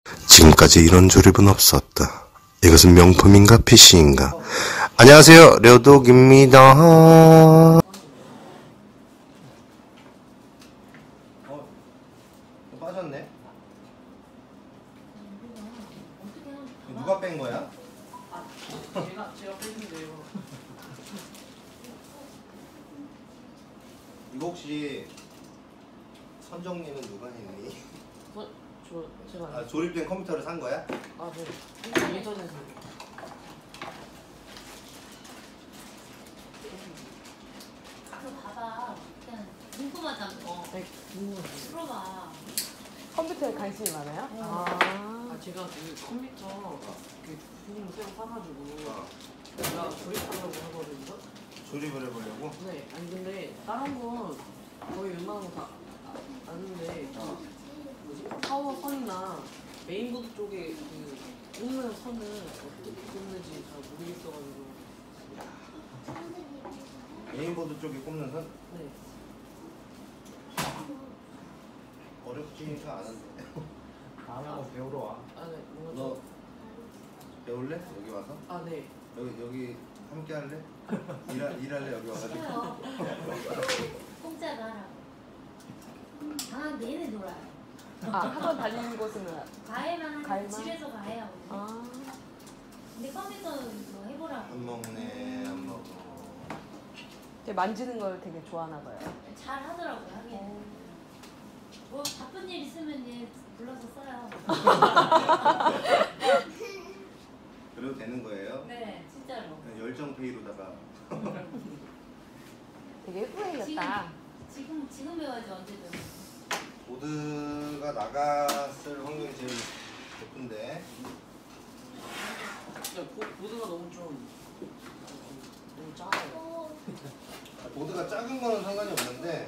지금까지 이런 조립은 없었다. 이것은 명품인가 PC인가? 안녕하세요, 려독입니다. 빠졌네? 누가 뺀 거야? 제가 뺐는데요. 이거 혹시 선정리는 누가 했니? 제가 조립된 컴퓨터를 산 거야? 네. 예전에서. 그거 봐봐. 그냥 궁금하잖아. 네, 궁금해요. 풀어봐. 컴퓨터에 관심이 많아요? 제가 그 컴퓨터 그 부품 새로 사가지고 제가 조립하려고 하거든요. 조립을 해보려고? 네, 아니 근데 다른 건 거의 웬만한 거 다 아는데 파워 선이나 메인보드 쪽에 그 꽂는 선을 어떻게 꽂는지 잘 모르겠어가지고. 메인보드 쪽에 꼽는 선? 네. 어렵지가 않은데. 다음에 한번 배우러 와. 네, 뭔가 너 배울래? 여기 와서? 네. 여기 함께 할래? 일할래? 여기 와가지고? 해요. 공짜로 하라고. 방학 내내 놀아요. 학원 다니는 곳은 과외만 하니까 과외만? 집에서 과외하고. 근데 컴퓨터 뭐 해보라고. 안 먹네, 안 먹어. 되게 만지는 걸 되게 좋아하나 봐요. 잘 하더라고요, 하기는. 뭐 바쁜 일 있으면 얘 불러서 써요. 그래도 되는 거예요? 네, 진짜로. 열정페이로다가. 되게 예쁘겠다. 지금 배워야지 언제든. 보드가 나갔을 확률이 제일 높은데. 보드가 너무 작아요. 보드가 작은 거는 상관이 없는데 네.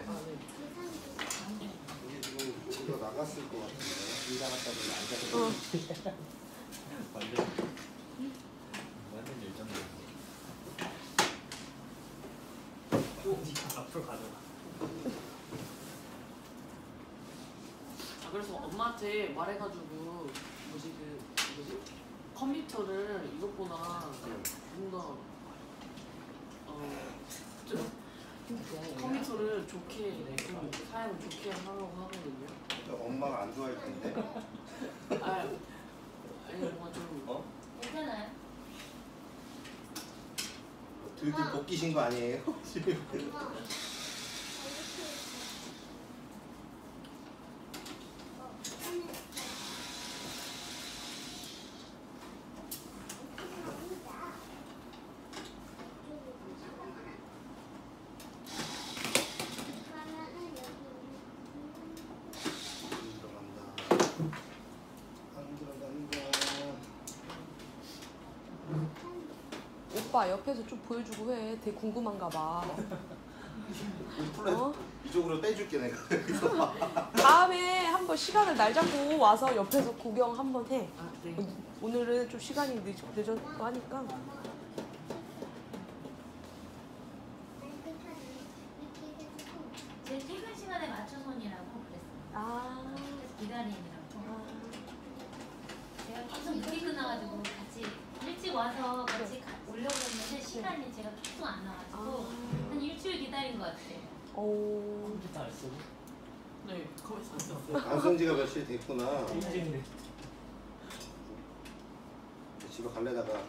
이게 지금 보드가 나갔을 것 같은데 일 나갔다 보면 앉아서 완전 열정적. 앞으로 가져가. 그래서 엄마한테 말해가지고 컴퓨터를 이것보다 좀 더 컴퓨터를 좋게 좀 사용을 좋게 하려고 하거든요. 엄마가 안 좋아할 텐데. 아니 뭔가 좀 괜찮아요? 들들 벗기신 거 아니에요? 오빠 옆에서 좀 보여주고 해. 되게 궁금한가 봐. 이쪽으로 빼줄게 내가. 다음에 한번 시간을 날 잡고 와서 옆에서 구경 한번 해. 네. 오늘은 좀 시간이 늦었고 하니까. 제 퇴근 시간에 맞춰서이라고 그랬어요. 그래서 기다리느라고. 제가 계속 늦게 끝나가지고 같이 일찍 와서 같이 오려고 했는데 시간이 제가 계속 안 나와가지고 한 일주일 기다린 것 같아요. 컴퓨터 안 쓰고? 네, 컴퓨터 안 썼어요. 안 쓴 지가 며칠 됐구나. 일찍인데. 집에 갈래다가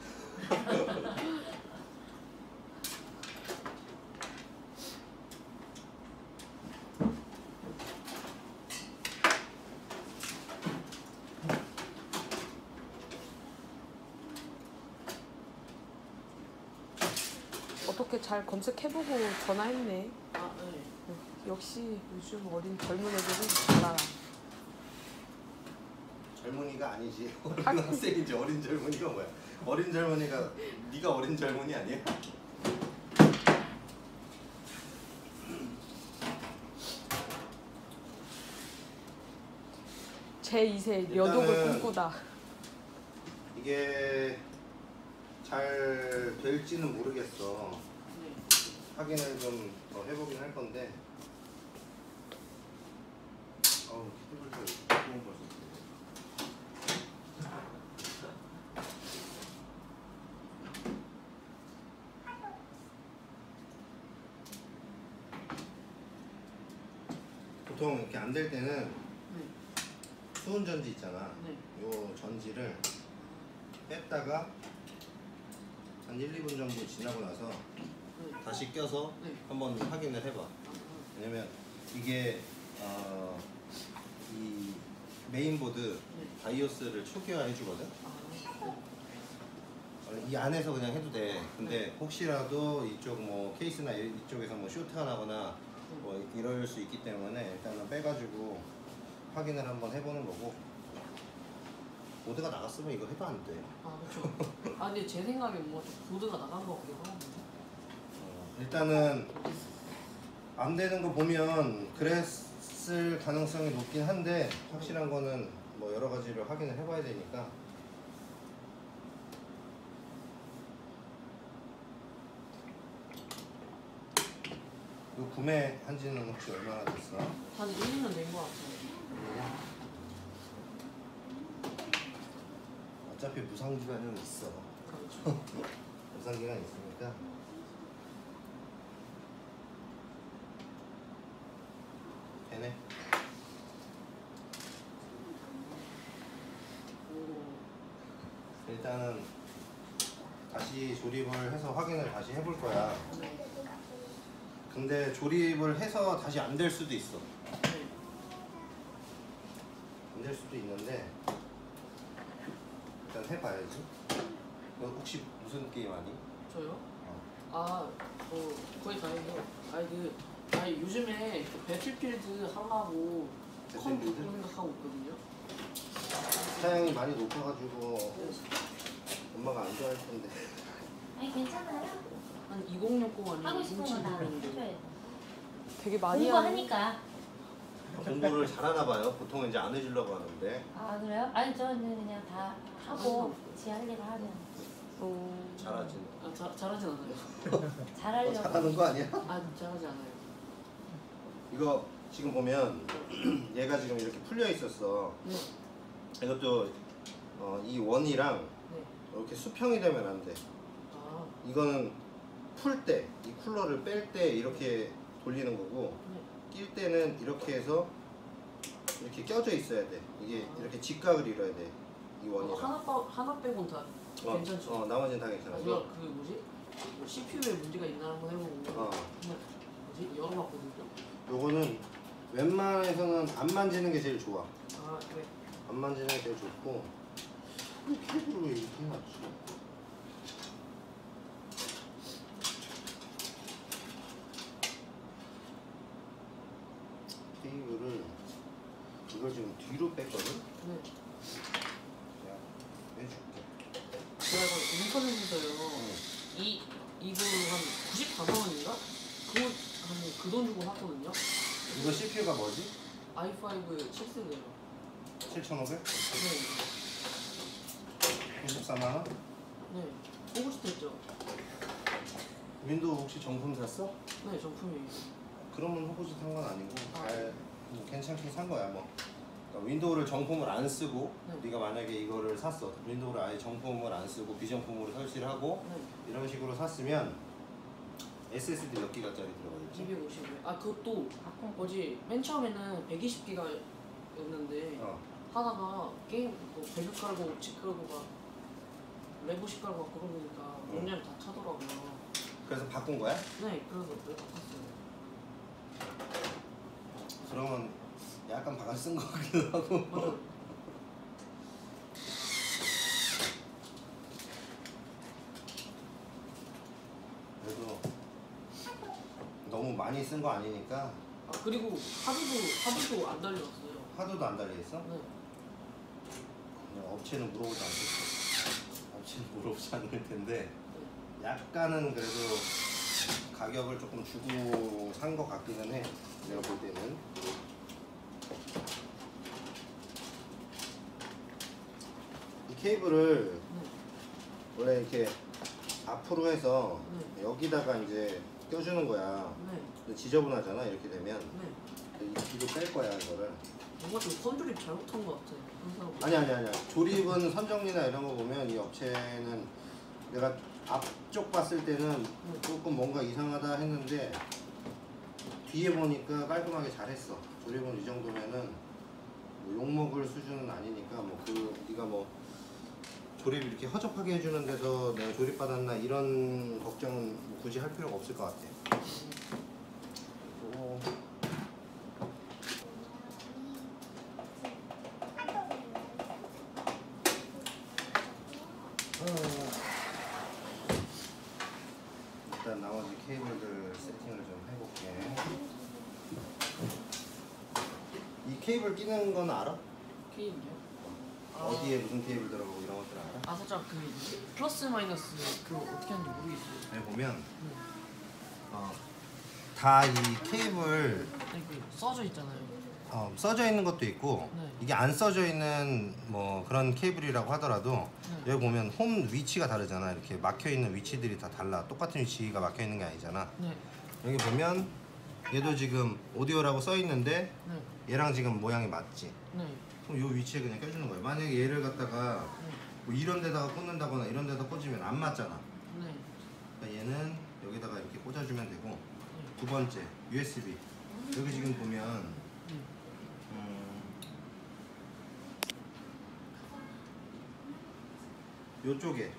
어떻게 잘 검색해보고 전화했네. 네. 역시 요즘 어린 젊은 애들은 잘 알아. 젊은이가 아니지. 어린 학생이지. 어린 젊은이가 뭐야? 어린 젊은이가 네가 어린 젊은이 아니야? 제2세 려독을 꿈꾸다. 이게 잘 될지는 모르겠어. 네. 확인을 좀 더 해보긴 할 건데. 어우, 키보드 너무 벌써. 보통 이렇게 안 될 때는 네. 수은 전지 있잖아. 네. 요 전지를 뺐다가 한 1, 2분 정도 지나고 나서 네. 다시 껴서 네. 한번 확인을 해봐. 왜냐면 이게 이 메인보드 바이오스를 초기화해 주거든. 이 안에서 그냥 해도 돼. 근데 혹시라도 이쪽 뭐 케이스나 이쪽에서 뭐 쇼트가 나거나 뭐 이럴 수 있기 때문에 일단은 빼가지고 확인을 한번 해보는 거고. 보드가 나갔으면 이거 해도 안 돼. 아 그렇죠. 아 근데 제 생각에 뭔가 좀 보드가 나간 것 같기도 하거든요. 일단은 안 되는 거 보면 그랬을 가능성이 높긴 한데 확실한 거는 뭐 여러 가지를 확인을 해봐야 되니까. 이거 구매한 지는 혹시 얼마나 됐어? 한 1, 2년 된 것 같아요. 어차피 무상기간은 있어. 그렇죠. 무상기간 있으니까. 되네. 일단은 다시 조립을 해서 확인을 다시 해볼 거야. 근데 조립을 해서 다시 안 될 수도 있어. 안 될 수도 있는데 일단 해봐야지. 너 혹시 무슨 게임 하니? 저요? 거의 다 해요. 아니 요즘에 그 배틀필드 하려고 컴 배틀필드? 바꾸는 생각하고 있거든요. 사양이 많이 높아가지고 엄마가 안 좋아할 텐데. 아니 괜찮아요. 한 2060 아니면 하고 싶은 거 다 2070 해줘야 돼. 되게 많이 하는. 공부하니까. 공부를 잘하나 봐요. 보통은 이제 안 해주려고 하는데. 아 그래요? 아니 저는 그냥 다 하고 지 할 일 하면 잘하지. 잘하진 않아요. 잘하려고. 잘하는 거 아니야? 아 잘하지 않아요. 이거 지금 보면 얘가 지금 이렇게 풀려 있었어. 네. 이것도 이 원이랑 네. 이렇게 수평이 되면 안 돼. 아 이거는 풀 때, 이 쿨러를 뺄 때 이렇게 돌리는 거고, 네. 낄 때는 이렇게 해서 이렇게 껴져 있어야 돼. 이게 이렇게 직각을 이뤄야 돼. 이 원이랑. 하나 빼곤 다 괜찮죠? 나머지는 다 괜찮아. 우리가 그 뭐지? 뭐 CPU에 문제가 있나 한번 해보고 그냥 뭐지? 열어봤거든요. 요거는 웬만해서는 안 만지는 게 제일 좋아. 아 그래. 안 만지는 게 제일 좋고. 이 케이블을 왜 이렇게 해놨지? 케이블을 이걸 지금 뒤로 뺐거든? 네. 내가 빼줄게. 제가 이거 인터넷에서요. 이거 한 94만 원인가? 그거 한 그 돈 주고 샀거든요. 이거 CPU가 뭐지? i5 6세대요. 7,500? 네. 94만원? 네. 보고 싶었죠? 윈도우 혹시 정품 샀어? 네, 정품이에요. 그러면 호구짓 한 건 아니고 잘 뭐 괜찮게 산 거야 뭐. 그러니까 윈도우를 정품을 안 쓰고 네. 네가 만약에 이거를 샀어. 윈도우를 아예 정품을 안 쓰고 비정품으로 설치를 하고 네. 이런 식으로 샀으면 SSD 몇 기가짜리 들어가 있지? 250에. 아 그것도 뭐지? 맨 처음에는 120기가였는데 하다가 게임 뭐 배그 깔고 집 깔고 막 레고식 깔고 막 그러니까 용량이 다 차더라고요. 그래서 바꾼 거야? 네, 그래서 왜 바꿨어요? 그러면 약간 바가 쓴 거 같기도 하고. 맞아. 그래도 너무 많이 쓴 거 아니니까. 아 그리고 하드도 안 달려왔어요. 하드도 안 달려있어? 네. 그냥 업체는 물어보지 않겠어. 업체는 물어보지 않을 텐데 약간은 그래도 가격을 조금 주고 산 것 같기는 해. 내가 볼 때는. 이 케이블을 네. 원래 이렇게 앞으로 해서 네. 여기다가 이제 껴주는 거야. 네. 근데 지저분하잖아 이렇게 되면. 네. 이 뒤로 뺄 거야 이거를. 뭔가 좀 선조립 잘못한 것 같아요. 항상. 아니야. 조립은 선정리나 이런 거 보면 이 업체는 내가 앞쪽 봤을 때는 조금 뭔가 이상하다 했는데 뒤에 보니까 깔끔하게 잘했어. 조립은 이 정도면은 뭐 욕먹을 수준은 아니니까 뭐 네가 뭐 조립 이렇게 허접하게 해주는 데서 내가 조립 받았나 이런 걱정은 뭐 굳이 할 필요가 없을 것 같아. 그리고 일단 나머지 케이블들 세팅을 좀 해볼게. 이 케이블 끼는 건 알아? 케이블이요? 어디에 무슨 케이블 들어가고 이런 것들 알아? 아 살짝 그 플러스 마이너스 그 어떻게 하는지 모르겠어요. 여기 보면 네. 다 이 케이블 아니 그 써져 있잖아요. 써져 있는 것도 있고 네. 이게 안 써져 있는 뭐 그런 케이블이라고 하더라도 네. 여기 보면 홈 위치가 다르잖아. 이렇게 막혀 있는 위치들이 다 달라. 똑같은 위치가 막혀 있는 게 아니잖아. 네. 여기 보면 얘도 지금 오디오라고 써 있는데 네. 얘랑 지금 모양이 맞지. 네. 그럼 요 위치에 그냥 껴주는 거예요. 만약에 얘를 갖다가 뭐 이런 데다가 꽂는다거나 이런 데다 꽂으면 안 맞잖아. 네. 그러니까 얘는 여기다가 이렇게 꽂아주면 되고, 두 번째 USB. 여기 지금 보면 요쪽에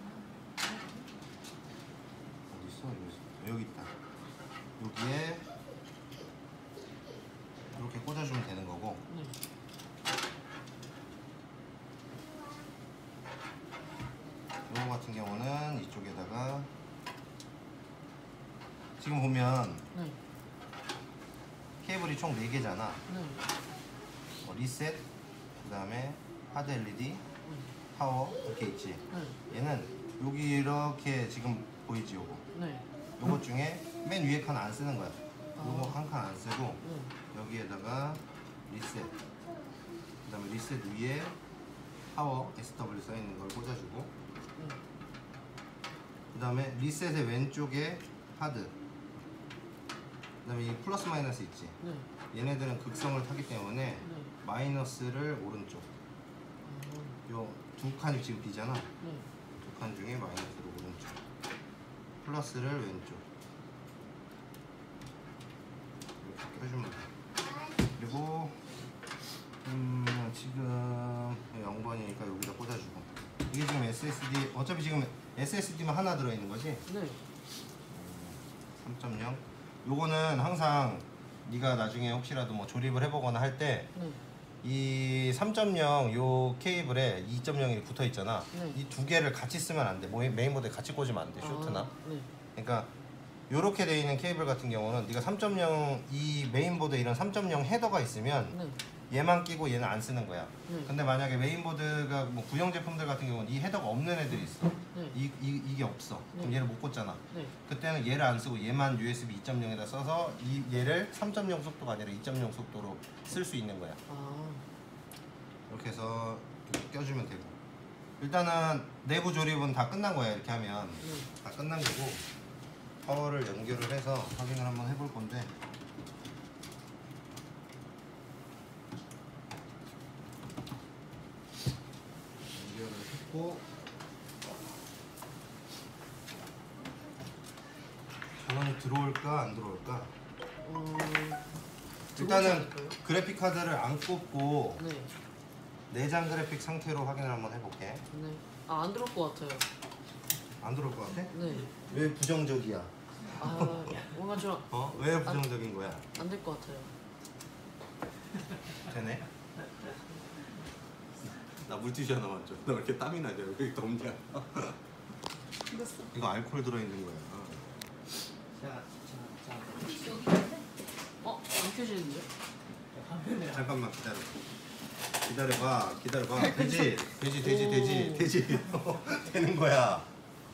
어디 있어? 여기 있다. 여기에 이렇게 꽂아주면 되는 거고, 네. 이거 같은 경우는 이쪽에다가 지금 보면 네. 케이블이 총 4개잖아. 네. 리셋, 그 다음에 하드 LED, 파워 이렇게 있지. 네. 얘는 여기 이렇게 지금 보이지 요거. 네. 요것 중에 맨 위에 칸 안 쓰는 거야. 요거 한 칸 안 쓰고 네. 여기에다가 리셋, 그 다음에 리셋 위에 파워 SW 써있는 걸 꽂아주고, 네. 그 다음에 리셋의 왼쪽에 하드, 그 다음에 이 플러스 마이너스 있지. 네. 얘네들은 극성을 타기 때문에 네. 마이너스를 오른쪽, 요 두 칸이 지금 비잖아. 네. 두 칸 중에 마이너스를 오른쪽, 플러스를 왼쪽 이렇게 껴주면 돼. 그리고 지금 0번이니까 여기다 꽂아주고, 이게 지금 SSD, 어차피 지금 SSD만 하나 들어있는 거지? 네. 3.0. 요거는 항상 네가 나중에 혹시라도 뭐 조립을 해보거나 할 때 네. 이 3.0 요 케이블에 2.0이 붙어 있잖아. 네. 이 두 개를 같이 쓰면 안 돼. 메인보드에 같이 꽂으면 안 돼. 쇼트나. 아, 네. 그러니까 요렇게 돼 있는 케이블 같은 경우는 네가 3.0 이 메인보드에 이런 3.0 헤더가 있으면 네. 얘만 끼고 얘는 안 쓰는 거야. 네. 근데 만약에 메인보드가 뭐 구형 제품들 같은 경우는 이 헤더가 없는 애들이 있어. 네. 이게 없어. 그럼 네. 얘를 못 꽂잖아. 네. 그때는 얘를 안 쓰고 얘만 USB 2.0에다 써서 얘를 3.0 속도가 아니라 2.0 속도로 쓸 수 있는 거야. 아. 이렇게 해서 이렇게 껴주면 되고, 일단은 내부 조립은 다 끝난 거야. 이렇게 하면 다 끝난 거고, 파워를 연결을 해서 확인을 한번 해볼 건데, 연결을 했고, 전원이 들어올까 안 들어올까? 일단은 그래픽 카드를 안 꽂고 네. 내장 그래픽 상태로 확인을 한번 해볼게. 네. 아, 안 들어올 것 같아요. 안 들어올 것 같아? 네. 왜 부정적이야? 아, 뭔가 좀 왜 부정적인 거야? 안 될 것 같아요. 되네? 나 물티슈 하나 맞죠? 너 왜 이렇게 땀이 나냐? 왜 이렇게 덥냐? 이거 알코올 들어있는 거야. 안 켜지는데요? 잠깐만 기다려. 기다려봐. 되지. 되는 거야.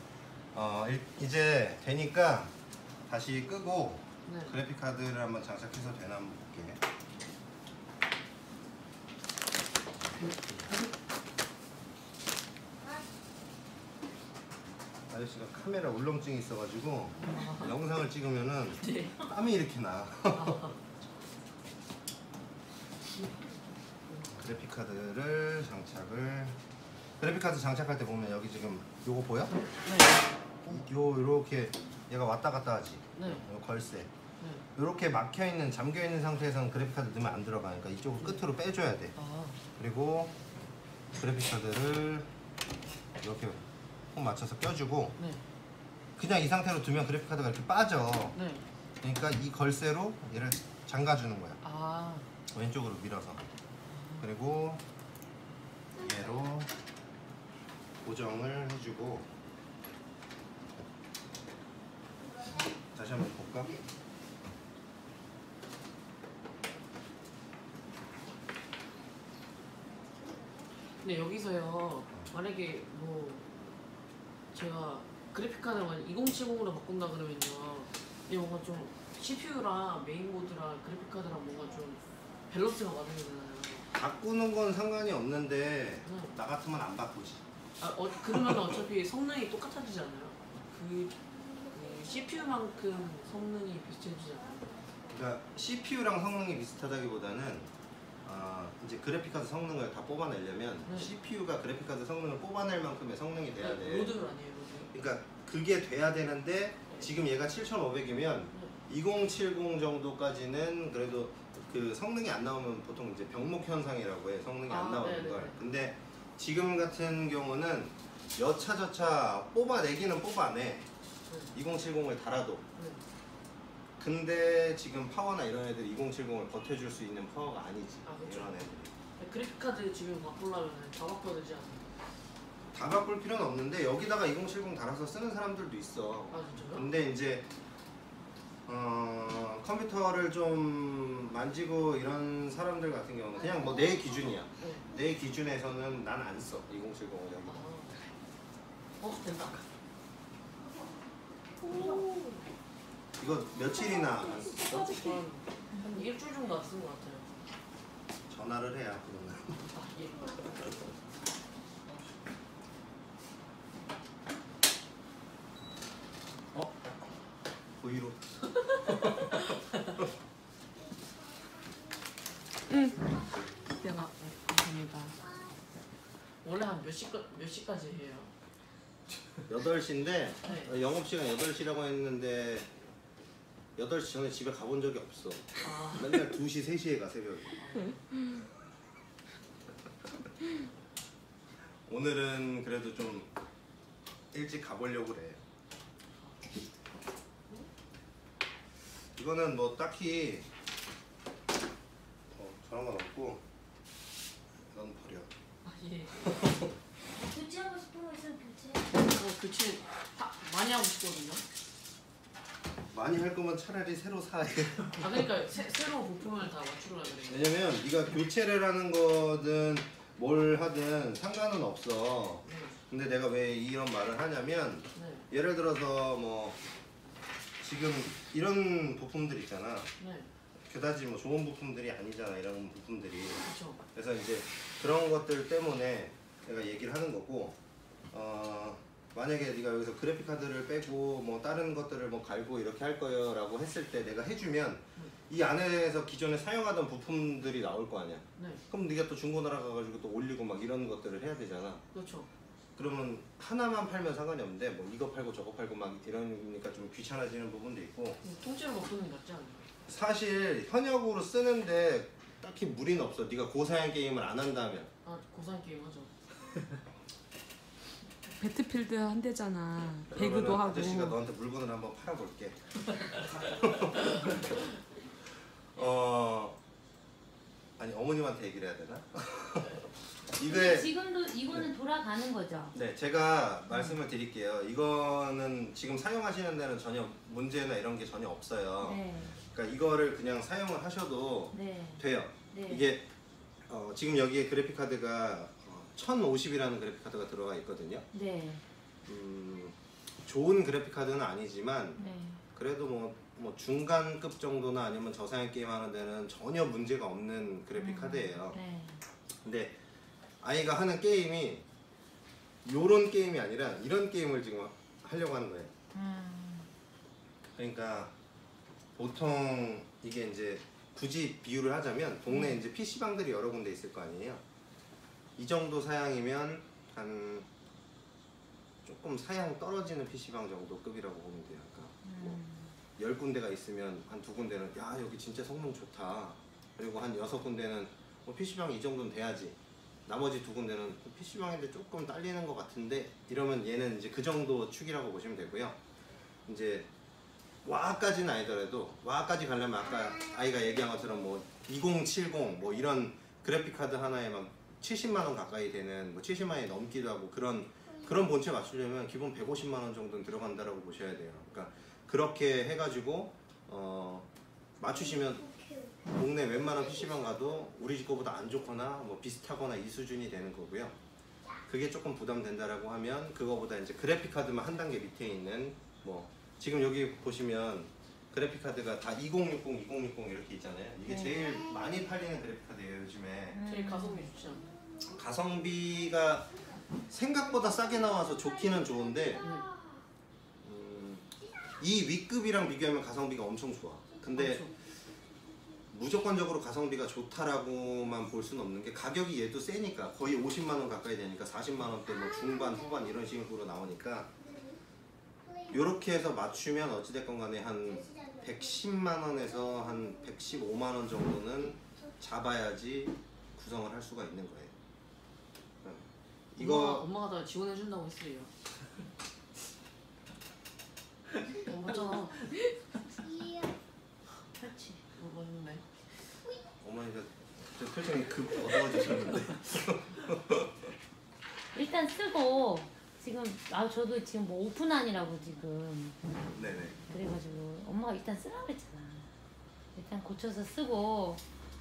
이제 되니까 다시 끄고 네. 그래픽 카드를 한번 장착해서 되나 한번 볼게. 아저씨가 카메라 울렁증이 있어가지고 영상을 찍으면은 네. 땀이 이렇게 나. 그래픽 카드를 장착을. 그래픽 카드 장착할 때 보면 여기 지금 요거 보여? 네. 요렇게 얘가 왔다 갔다 하지. 네. 요 걸쇠. 이렇게 막혀 있는 잠겨 있는 상태에서는 그래픽 카드 넣으면 안 들어가니까 이쪽을 끝으로 빼줘야 돼. 아, 그리고 그래픽 카드를 이렇게 꼭 맞춰서 껴주고 네. 그냥 이 상태로 두면 그래픽 카드가 이렇게 빠져. 네. 그러니까 이 걸쇠로 얘를 잠가주는 거야. 아, 왼쪽으로 밀어서. 그리고 얘로 고정을 해주고 다시 한번 볼까? 근데 여기서요. 만약에 뭐 제가 그래픽 카드를 만약 2070으로 바꾼다 그러면요. 이게 뭔가 좀 CPU랑 메인보드랑 그래픽 카드랑 뭔가 좀 밸런스가 맞는 거잖아요. 바꾸는 건 상관이 없는데 네. 나 같으면 안 바꾸지. 그러면 어차피 성능이 똑같아지잖아요. 그 CPU만큼 성능이 비슷해지잖아요. 그러니까 CPU랑 성능이 비슷하다기보다는 이제 그래픽카드 성능을 다 뽑아내려면 네. CPU가 그래픽카드 성능을 뽑아낼 만큼의 성능이 돼야 돼. 로드 아니에요, 로드. 그러니까 그게 돼야 되는데 지금 얘가 7500이면 2070 정도까지는 그래도 그 성능이 안 나오면 보통 이제 병목 현상이라고 해. 성능이 안 나오는 네네네. 걸. 근데 지금 같은 경우는 여차저차 뽑아내기는 뽑아내. 2070을 달아도. 네. 근데 지금 파워나 이런 애들 2070을 버텨줄 수 있는 파워가 아니지. 아, 그쵸. 이런 애들. 그래픽 카드 지금 바꾸려면 다 바꿔야 되지 않아요? 다 바꿀 필요는 없는데 여기다가 2070 달아서 쓰는 사람들도 있어. 아, 진짜요? 근데 이제 컴퓨터를 좀 만지고 이런 사람들 같은 경우는 그냥 뭐 내 기준이야. 네. 내 기준에서는 난 안 써. 2070을 여기. 된다. 이거 며칠이나 안 썼어? 한 일주일 정도 안 쓴 것 같아요. 전화를 해야 그러면. 아, 예. 브이로. 내가 감사합니다. 원래 한 몇 시까지 해요? 8시인데 네. 영업시간 8시라고 했는데 8시 전에 집에 가본 적이 없어. 아, 맨날 2시, 3시에 가 새벽에. 오늘은 그래도 좀 일찍 가보려고 그래. 이거는 뭐 딱히 저런 건 없고 이건 버려. 아 예. 교체하고 싶은 거 있으면 교체. 교체 많이 하고 싶거든요. 많이 할 거면 차라리 새로 사. 아, 그러니까 새로 부품을 다 맞추려고 그래요. 왜냐면 네가 교체를 하는 거든 뭘 하든 상관은 없어. 네. 근데 내가 왜 이런 말을 하냐면 네. 예를 들어서 뭐 지금 이런 부품들 있잖아. 네. 그다지 뭐 좋은 부품들이 아니잖아, 이런 부품들이. 그렇죠. 그래서 이제 그런 것들 때문에 내가 얘기를 하는 거고, 만약에 네가 여기서 그래픽 카드를 빼고 뭐 다른 것들을 뭐 갈고 이렇게 할 거요라고 했을 때 내가 해주면 이 안에서 기존에 사용하던 부품들이 나올 거 아니야. 네. 그럼 네가 또 중고나라 가가지고 또 올리고 막 이런 것들을 해야 되잖아. 그렇죠. 그러면 하나만 팔면 상관이 없는데 뭐 이거 팔고 저거 팔고 막 이러니까 좀 귀찮아지는 부분도 있고, 통째로 바꾸는 게 낫지 않나요? 사실 현역으로 쓰는데 딱히 무리는 없어. 네가 고사양 게임을 안 한다면. 아, 고사양 게임 하죠. 배트필드 한대잖아. 배그도 그러면은 하고. 아저씨가 너한테 물건을 한번 팔아볼게. 아니 어머님한테 얘기를 해야 되나? 근데 이게 지금도 이거는 돌아가는 거죠. 네, 제가 말씀을 드릴게요. 이거는 지금 사용하시는 데는 전혀 문제나 이런 게 전혀 없어요. 네. 그러니까 이거를 그냥 사용을 하셔도 네. 돼요. 네. 이게 지금 여기에 그래픽 카드가 1050이라는 그래픽 카드가 들어가 있거든요. 네. 좋은 그래픽 카드는 아니지만 네. 그래도 뭐 중간급 정도나 아니면 저사양 게임 하는 데는 전혀 문제가 없는 그래픽 카드예요. 네. 근데 아이가 하는 게임이 요런 게임이 아니라 이런 게임을 지금 하려고 하는 거예요. 그러니까 보통 이게 이제 굳이 비유를 하자면 동네에 이제 PC방들이 여러 군데 있을 거 아니에요. 이 정도 사양이면 한 조금 사양 떨어지는 PC방 정도 급이라고 보면 돼요. 그러니까 뭐 10군데가 있으면 한 2군데는 야 여기 진짜 성능 좋다. 그리고 한 6군데는 뭐 PC방 이 정도는 돼야지. 나머지 2군데는 PC방인데 조금 딸리는 것 같은데 이러면 얘는 이제 그 정도 축이라고 보시면 되고요. 이제 와까지는 아니더라도 와까지 가려면 아까 아이가 얘기한 것처럼 뭐 2070 뭐 이런 그래픽 카드 하나에 막 70만 원 가까이 되는 뭐 70만 원이 넘기도 하고 그런 본체 맞추려면 기본 150만 원 정도는 들어간다라고 보셔야 돼요. 그러니까 그렇게 해가지고 맞추시면 동네 웬만한 PC방 가도 우리 집 거보다 안 좋거나 뭐 비슷하거나 이 수준이 되는 거고요. 그게 조금 부담된다라고 하면 그거보다 이제 그래픽 카드만 한 단계 밑에 있는 뭐 지금 여기 보시면 그래픽 카드가 다 2060, 2060 이렇게 있잖아요. 이게 제일 많이 팔리는 그래픽 카드예요 요즘에. 제일 가성비 좋지 않나요? 가성비가 생각보다 싸게 나와서 좋기는 좋은데 이 윗급이랑 비교하면 가성비가 엄청 좋아. 근데 그렇죠. 무조건적으로 가성비가 좋다라고만 볼 수는 없는 게 가격이 얘도 세니까 거의 50만 원 가까이 되니까 40만 원대 뭐 중반 후반 이런 식으로 나오니까 요렇게 해서 맞추면 어찌됐건 간에 한 110만 원에서 한 115만 원 정도는 잡아야지 구성을 할 수가 있는 거예요. 이거 엄마가 다 지원해준다고 했어요. 맞잖아. 그렇지. 맞네. 어머니가 저 표정이 급 어두워지셨는데 일단 쓰고 지금 저도 지금 뭐 오픈안이라고 지금 네네. 그래가지고 엄마가 일단 쓰라고 그랬잖아. 일단 고쳐서 쓰고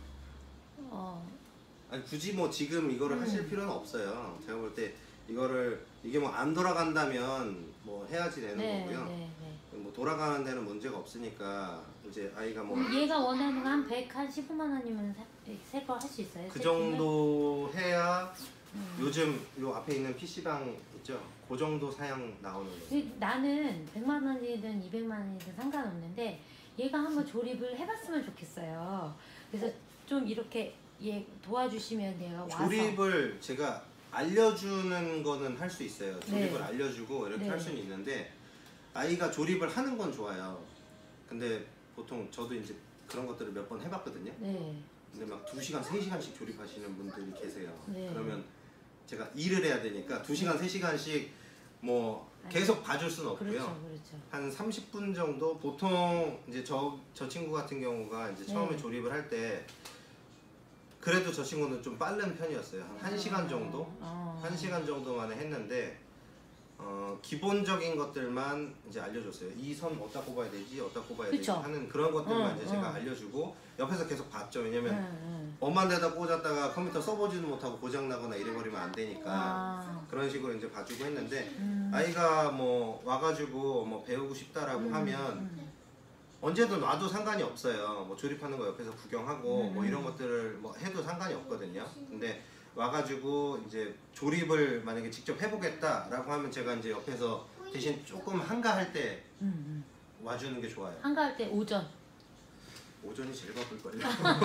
아니 굳이 뭐 지금 이거를 하실 필요는 없어요. 제가 볼 때 이게 뭐 안 돌아간다면 뭐 해야지 되는 거고요. 네. 뭐 돌아가는 데는 문제가 없으니까 이제 아이가 뭐 얘가 원하는 거 한 15만 원이면 새 거 할 수 있어요? 그 세팅을? 정도 해야 요즘 요 앞에 있는 PC방 있죠? 그 정도 사양 나오는 거예요. 나는 100만 원이든 200만 원이든 상관없는데 얘가 한번 조립을 해봤으면 좋겠어요. 그래서 좀 이렇게 얘 도와주시면 내가 와서 조립을 제가 알려주는 거는 할 수 있어요. 조립을 네. 알려주고 이렇게 네. 할 수는 있는데 아이가 조립을 하는 건 좋아요. 근데 보통 저도 이제 그런 것들을 몇 번 해봤거든요. 네. 근데 막 2시간, 3시간씩 조립하시는 분들이 계세요. 네. 그러면 제가 일을 해야 되니까 2시간, 3시간씩 뭐 계속 봐줄 수는 없고요. 그렇죠. 한 30분 정도 보통 이제 저 친구 같은 경우가 이제 처음에 네. 조립을 할 때 그래도 저 친구는 좀 빠른 편이었어요. 한 1시간 정도? 1시간 정도 만에 했는데 기본적인 것들만 이제 알려줬어요. 이 선 어디다 꼽아야 되지? 어디다 꼽아야 되지? 그쵸. 하는 그런 것들만 이제 제가 알려주고 옆에서 계속 봤죠. 왜냐면 응. 엄한 데다 꽂았다가 컴퓨터 써보지도 못하고 고장나거나 이래버리면 안 되니까 그런 식으로 이제 봐주고 했는데 아이가 뭐 와가지고 뭐 배우고 싶다라고 하면 언제든 와도 상관이 없어요. 뭐 조립하는 거 옆에서 구경하고 뭐 이런 것들을 뭐 해도 상관이 없거든요. 근데 와가지고 이제 조립을 만약에 직접 해보겠다라고 하면 제가 이제 옆에서 대신 조금 한가할 때 와주는 게 좋아요. 한가할 때 오전. 오전이 제일 바쁠걸요.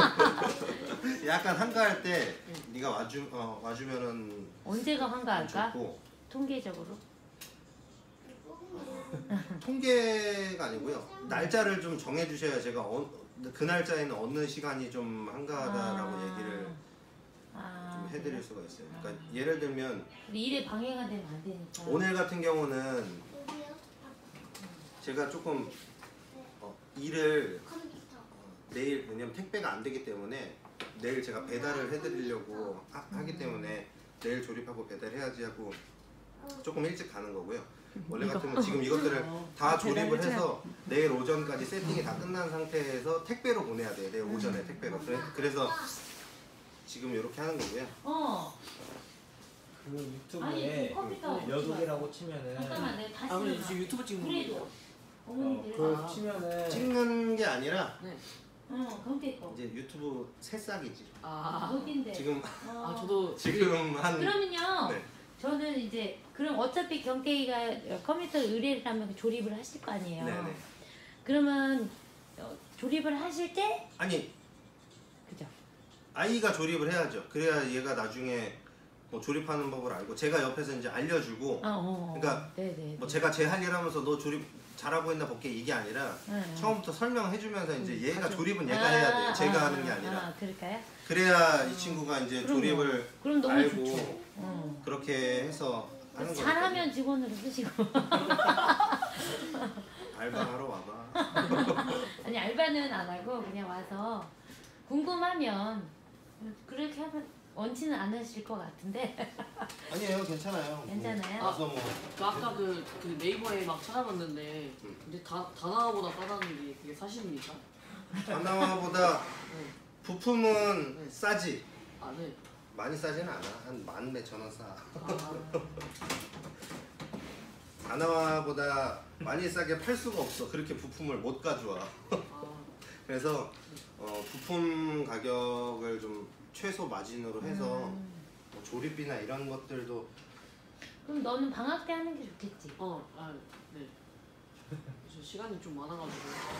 약간 한가할 때 네가 와주면은 언제가 한가할까? 좋고 통계적으로? 통계가 아니고요. 날짜를 좀 정해주셔야 제가 그 날짜에는 어느 시간이 좀 한가하다라고 얘기를 좀 해드릴 수가 있어요. 그러니까 예를 들면 근데 일에 방해가 되면 안 되니까. 오늘 같은 경우는 제가 조금 일을 내일 왜냐면 택배가 안 되기 때문에 내일 제가 배달을 해드리려고 하기 때문에 내일 조립하고 배달해야지 하고 조금 일찍 가는 거고요. 원래 같으면 지금 이것들을 다 조립을 해서 내일 오전까지 세팅이 다 끝난 상태에서 택배로 보내야 돼요. 내일 오전에 택배로. 그래서 지금 이렇게 하는 거고요. 그 아니, 유튜브에 그 컴퓨터 여독이라고 치면은 잠깐만 내가 다시 근데 해봐. 지금 유튜브 찍는 그래도 거예요. 어머니들 그 치면은 찍는 게 아니라 네. 그렇게 거. 이제 유튜브 새싹이지. 어딘데? 지금 저도 지금 한 그러면요. 네. 저는 이제 그럼 어차피 경태이가 컴퓨터 의뢰를 하면 조립을 하실 거 아니에요. 네네. 그러면 조립을 하실 때 아니 그죠? 아이가 조립을 해야죠. 그래야 얘가 나중에 뭐 조립하는 법을 알고 제가 옆에서 이제 알려주고 그러니까 네네. 뭐 제가 제 할 일 하면서 너 조립 잘하고 있나 볼게 이게 아니라 처음부터 설명해주면서 이제 얘가 조립은 얘가 해야 돼요. 제가 하는 게 아니라. 그럴까요? 그래야 이 친구가 이제 그럼요. 조립을 그럼 너무 알고 좋죠. 그렇게 해서 하는 거니까. 잘하면 직원으로 쓰시고. 알바하러 와봐. 아니 알바는 안 하고 그냥 와서 궁금하면 그렇게 하면 원치는 않으실 것 같은데. 아니에요, 괜찮아요. 괜찮아요? 와서 뭐 그 아까 그 네이버에 막 찾아봤는데 근데 다나와보다 싸다는 게 그게 사실입니까? 다나와보다 부품은 싸지. 아 네. 많이 싸지는 않아. 한 14,000원 싸. 아, 다나와보다 많이 싸게 팔 수가 없어. 그렇게 부품을 못 가져와. 그래서 부품 가격을 좀 최소 마진으로 해서 뭐 조립비나 이런 것들도 그럼 너는 방학 때 하는 게 좋겠지. 네. 저 시간이 좀 많아가지고.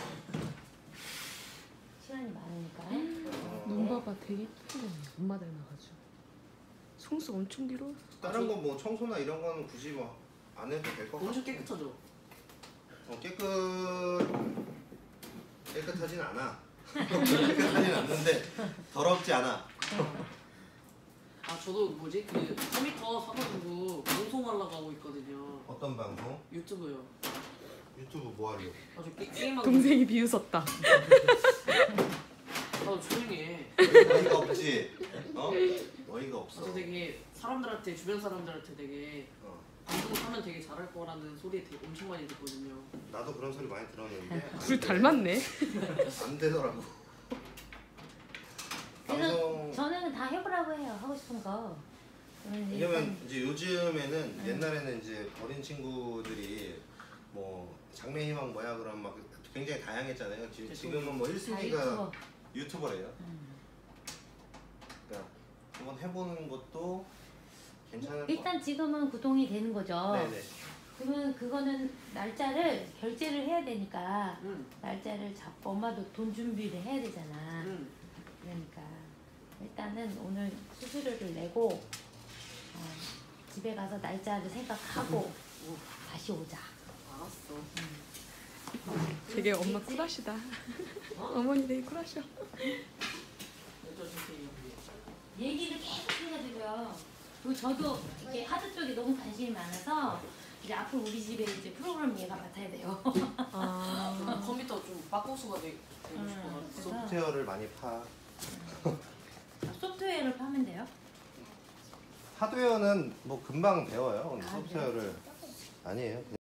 시간이 많으니까. 눈 봐봐 되게 예쁘네. 엄마 닮아가지고. 속눈썹 엄청 길어. 다른 거 뭐 청소나 이런 거는 굳이 뭐 안 해도 될 것 같아. 엄청 깨끗하죠? 깨끗하진 않아. 깨끗하진 않는데 더럽지 않아. 아 저도 뭐지 그 컴퓨터 사가지고 방송하려고 하고 있거든요. 어떤 방송? 유튜브요. 유튜브 뭐 하려고? 아저 게임하고. 동생이 비웃었다. 아 조용히 해. 어이가 없지? 어이가 없어. 저 되게 사람들한테 주변 사람들한테 되게 방송하면 되게 잘할 거라는 소리 되게 엄청 많이 듣거든요. 나도 그런 소리 많이 들었는데 둘 닮았네. 안 되더라고. 그래서 저는 다 해보라고 해요. 하고 싶은 거. 왜냐면 이제 요즘에는 옛날에는 이제 어린 친구들이 뭐 장래희망 뭐야 그러면 막 굉장히 다양했잖아요. 지금은 뭐 1순위가 유튜버래요. 그러니까 한번 해보는 것도 괜찮을 것 일단 지금은 구동이 되는 거죠. 네네. 그러면 그거는 날짜를 결제를 해야 되니까 날짜를 잡고 엄마도 돈 준비를 해야 되잖아. 그러니까 일단은 오늘 수수료를 내고 집에 가서 날짜를 생각하고 다시 오자. 알았어. 되게 엄마 쿨하시다. 어머니 되게 쿨하셔. 여쭤주세요. 얘기를 계속 해가지고요. 그리고 저도 이렇게 하드 쪽에 너무 관심이 많아서 이제 앞으로 우리 집에 이제 프로그램 얘가 맡아야 돼요. 컴퓨터 좀 빠꾸수가 되고 싶어가지고. 소프트웨어를 많이 파. 소프트웨어를 파면 돼요? 하드웨어는 뭐 금방 배워요. 근데 아, 소프트웨어를 아니에요.